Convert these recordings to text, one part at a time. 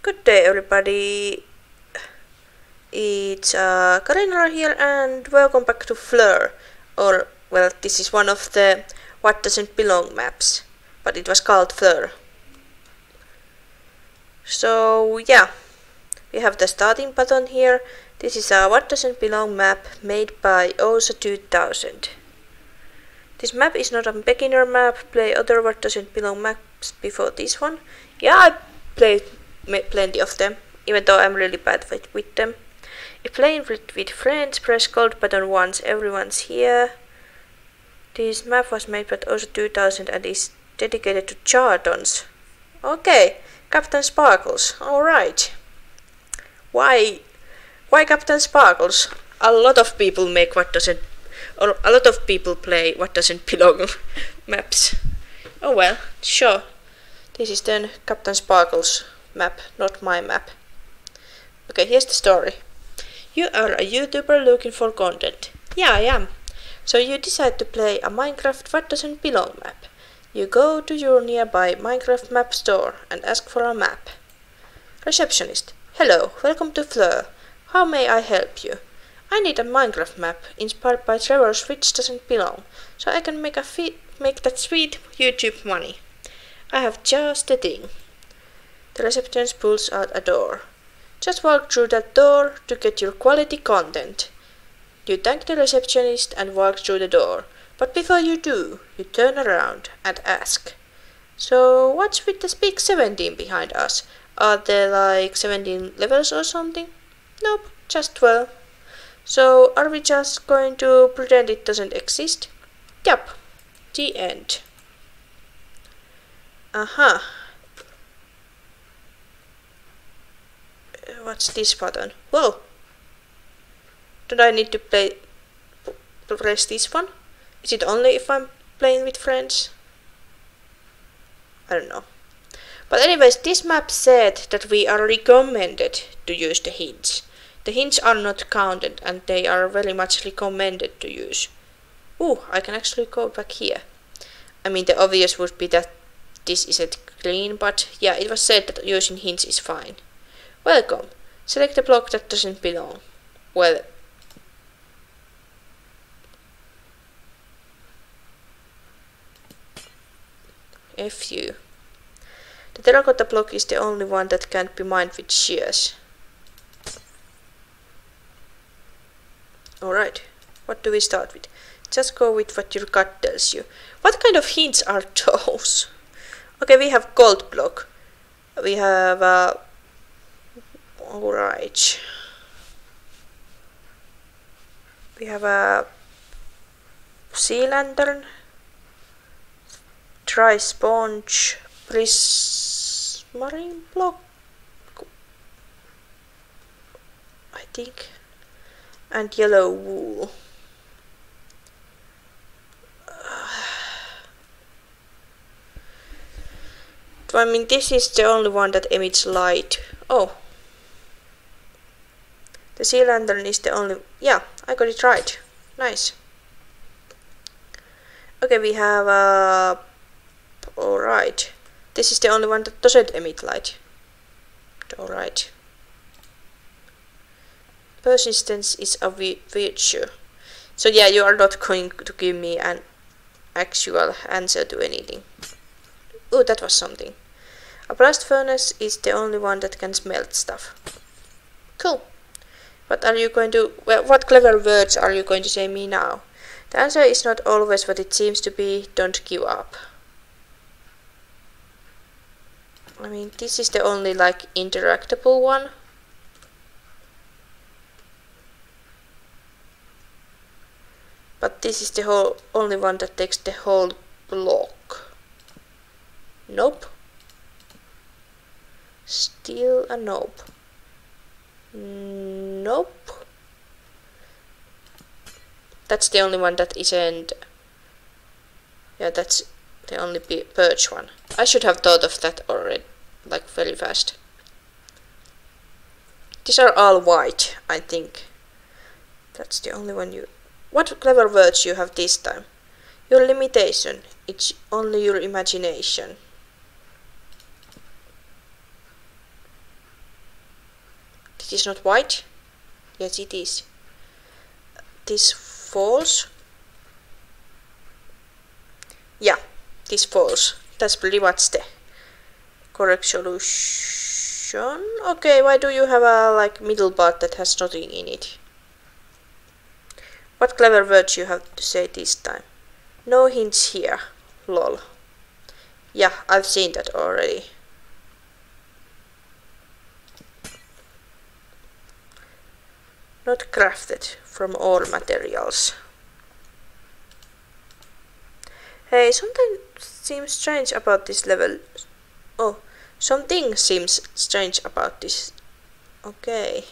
Good day, everybody. It's Karina here, and welcome back to FLUR. Or, well, this is one of the What Doesn't Belong maps, but it was called FLUR. So, yeah, we have the starting button here. This is a What Doesn't Belong map made by OSA 2000. This map is not a beginner map. Play other What Doesn't Belong maps before this one. Yeah, I played plenty of them, even though I'm really bad with them. If playing with friends, press gold button once. Everyone's here. This map was made by OSA 2000 and is dedicated to Chartons. Okay, Captain Sparkles. Alright. Why Captain Sparkles? A lot of people make a lot of people play What Doesn't Belong maps. Oh well, sure. This is then Captain Sparkles map, not my map. Okay, here's the story. You are a YouTuber looking for content. Yeah, I am. So you decide to play a Minecraft What Doesn't Belong map. You go to your nearby Minecraft map store and ask for a map. Receptionist. Hello, welcome to FLUR. How may I help you? I need a Minecraft map inspired by Trevor's Which Doesn't Belong, so I can make that sweet YouTube money. I have just the thing. The receptionist pulls out a door. Just walk through that door to get your quality content. You thank the receptionist and walk through the door, but before you do, you turn around and ask, so what's with the big 17 behind us? Are there like 17 levels or something? Nope, just 12. So are we just going to pretend it doesn't exist? Yup, the end. What's this button? Whoa! Don't I need to press this one? Is it only if I'm playing with friends? I don't know. But anyways, this map said that we are recommended to use the hints. The hints are not counted and they are very much recommended to use. Ooh, I can actually go back here. I mean, the obvious would be that this isn't clean, but yeah, it was said that using hints is fine. Welcome. Select the block that doesn't belong. Well, F you. The terracotta block is the only one that can't be mined with shears. Alright, what do we start with? Just go with what your gut tells you. What kind of hints are those? Okay, we have gold block. We have alright. We have a sea lantern, dry sponge, prismarine block, I think, and yellow wool. I mean, this is the only one that emits light. Oh. The sea lantern is the only... Yeah, I got it right. Nice. Okay, we have... Alright. This is the only one that doesn't emit light. Alright. Persistence is a virtue. So yeah, you are not going to give me an actual answer to anything. Oh, that was something. A blast furnace is the only one that can smelt stuff. Cool. What are you going to... Well, what clever words are you going to say me now? The answer is not always what it seems to be. Don't give up. I mean, this is the only, like, interactable one. But this is the only one that takes the whole block. Nope. Still a nope. Nope. That's the only one that isn't... Yeah, that's the only birch one. I should have thought of that already, like very fast. These are all white, I think. That's the only one you... What clever words you have this time? Your limitation. It's only your imagination. is not white? Yes, it is. This false. Yeah, this false. That's pretty much the correct solution. Okay, why do you have a middle part that has nothing in it? What clever words you have to say this time? No hints here. Lol. Yeah, I've seen that already. Not crafted from all materials. Hey, something seems strange about this level. Oh, something seems strange about this. Okay.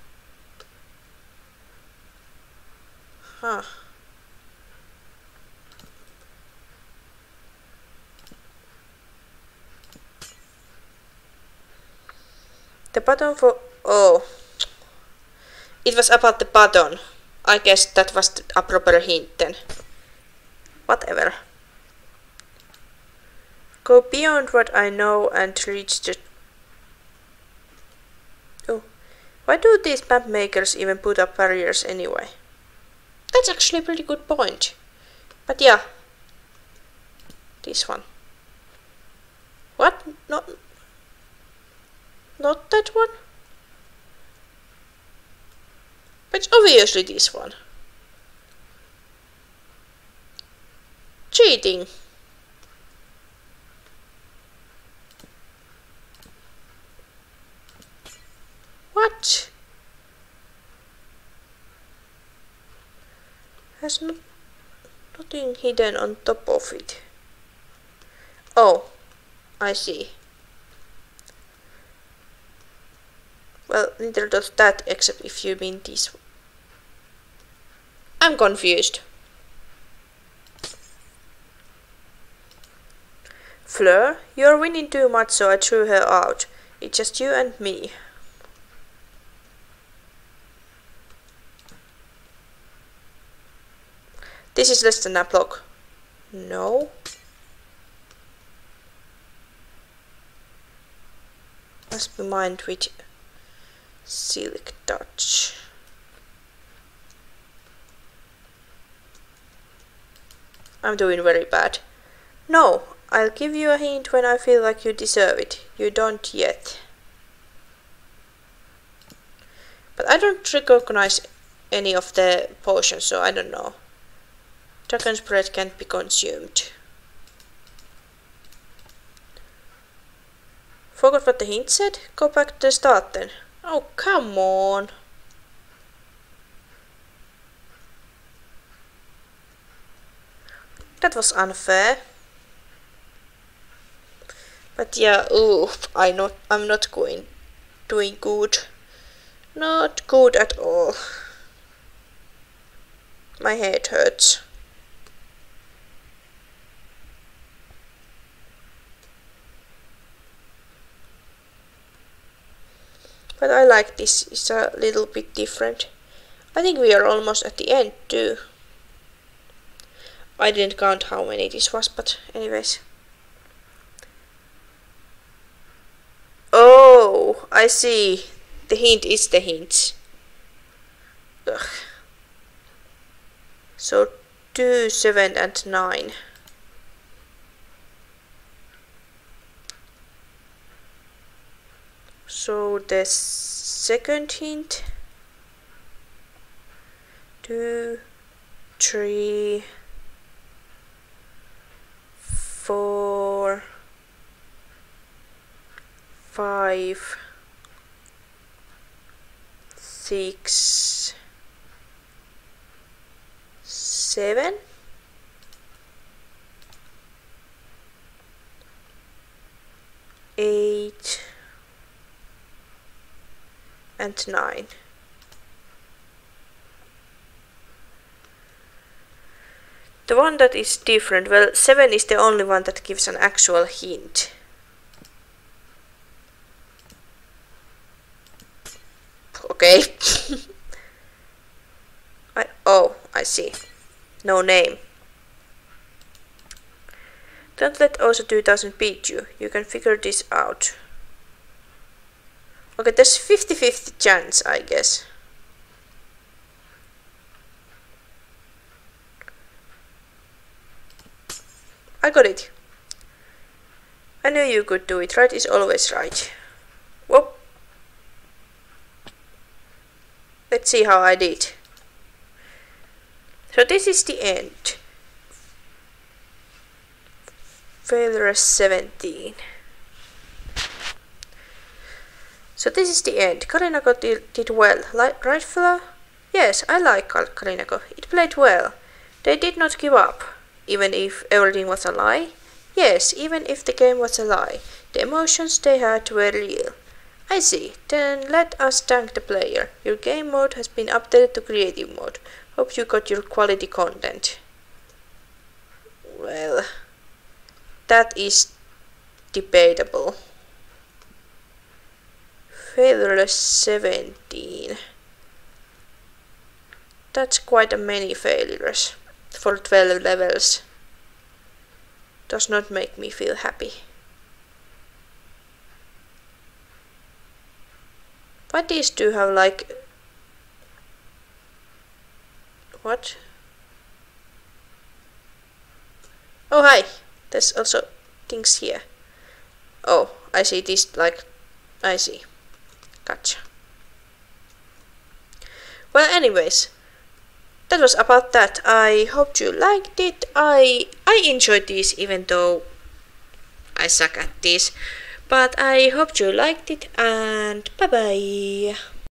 Huh. The button for... Oh. It was about the button. I guess that was a proper hint then. Whatever. Go beyond what I know and reach the... Oh. Why do these map makers even put up barriers anyway? That's actually a pretty good point. But yeah. This one. What? Not that one? But it's obviously this one. Cheating. What? Has nothing hidden on top of it. Oh, I see. Well, neither does that, except if you mean this one. I'm confused. FLUR, you're winning too much, so I threw her out. It's just you and me. This is less than a block. No. Must be mined with silk touch. I'm doing very bad. No, I'll give you a hint when I feel like you deserve it. You don't yet. But I don't recognize any of the potions, so I don't know. Dragon's breath can't be consumed. Forgot what the hint said? Go back to the start then. Oh, come on. That was unfair. But yeah, ooh, I'm not doing good. Not good at all. My head hurts. But I like this, it's a little bit different. I think we are almost at the end too. I didn't count how many this was, but anyways. Oh, I see. The hint is the hint. Ugh. So 2, 7 and 9. So the second hint, 2, 3, 4, 5, 6, 7. Eight and 9. The one that is different, well, 7 is the only one that gives an actual hint. Okay. I see. No name. Don't let OSA 2000 beat you. You can figure this out. Okay, there's 50-50 chance, I guess. I got it. I knew you could do it. Right is always right. Whoop. Let's see how I did. So this is the end. Failure 17. So this is the end. Karinako did well. Right, FLUR? Yes, I like Karinako. It played well. They did not give up, even if everything was a lie. Yes, even if the game was a lie. The emotions they had were real. I see. Then let us thank the player. Your game mode has been updated to creative mode. Hope you got your quality content. Well, that is debatable. Failure 17. That's quite a many failures for 12 levels. Does not make me feel happy. Why these two have like... What? Oh hi! There's also things here. Oh, I see this like... I see. Gotcha. Well, anyways, that was about that. I hope you liked it. I enjoyed this, even though I suck at this. But I hope you liked it, and bye bye.